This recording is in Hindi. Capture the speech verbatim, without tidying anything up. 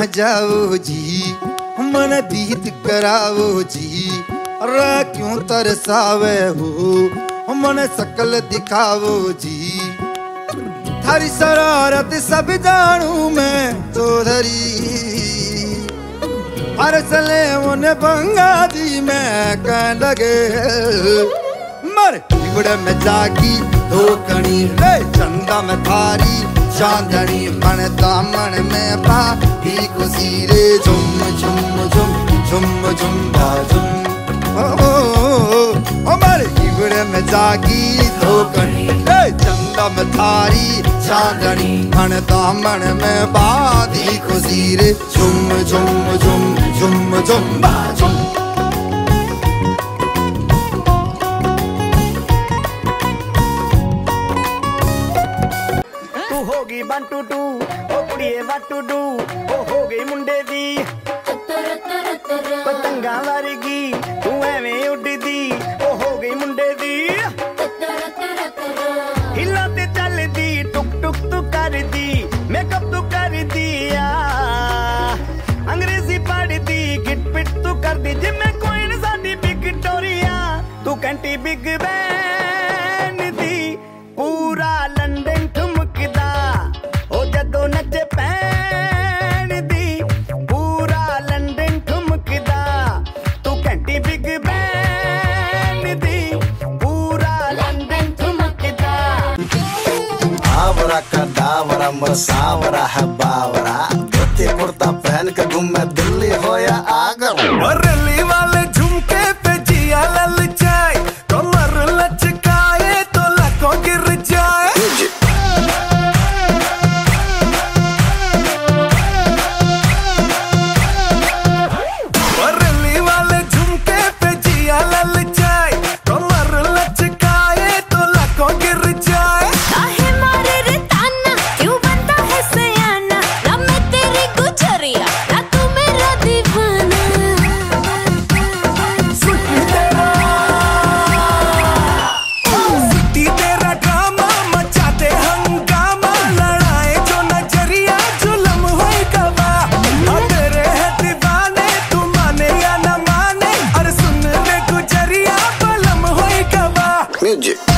जाओ जी, मन दीद कराओ जी, अरे क्यों तरसावे हो मन शकल दिखाओ जी। थारी शरारत सब जानू मैं चौधरी, हर चले उन्हें बंगा दी मैं कह लगे मर बिगड़ में जागी धोकनी रे चंदा में थारी चांदनी मन दामन में पा भी खुशी रे झुम झुम झुम झुम झुम झुम ओ ओ मर बिगड़ में जागी धोकनी रे चंदा में थारी चांदनी मन दामन में बाधी खुशी रे झुम झुम झुम झुम झुम झुम। तू होगी वन टू टू ओ कुड़िए वन टू टू ओ हो गई मुंडे दी पतंगा वर्गी तू एवें उड़दी ओ हो गई मुंडे दी हिला ते चलदी टुक टुक तू कर दी मेकअप तू कर दिया अंग्रेजी पढ़दी गिट पिट तू कर दी जिम्मे कोई न साडी विक्टोरिया तू कैंटी बिग बैन दी पूरा लंदन ठुमकदा ओ जदों नचे पैन दी पूरा लंदन ठुमकदा तू कैंटी बिग बैन दी पूरा लंदन ठुमकदा। आवरा का दावरा मसावरा है बावरा धोती कुर्ता पहन के घूमे दिल्ली हो या आगरा रैली वाले झुमके पे जिया ललचाए कमर लचकाए तो लाखों गिर जाए। रैली वाले झुमके पे जिया ललचाए कमर लचकाए तो लाखों गिर जाए। काहे मारे रे ताना क्यों बनता है सयाना ना मैं तेरी गुजरिया ना तू मेरा दीवाना। सिटी तेरा ड्रामा मचा दे हंगामा लड़ाए जो नजरिया जुलम होई गवा और तेरे है दीवाने तू माने या न माने और सुन ले गुजरिया बलम होई गवा। म्यूजिक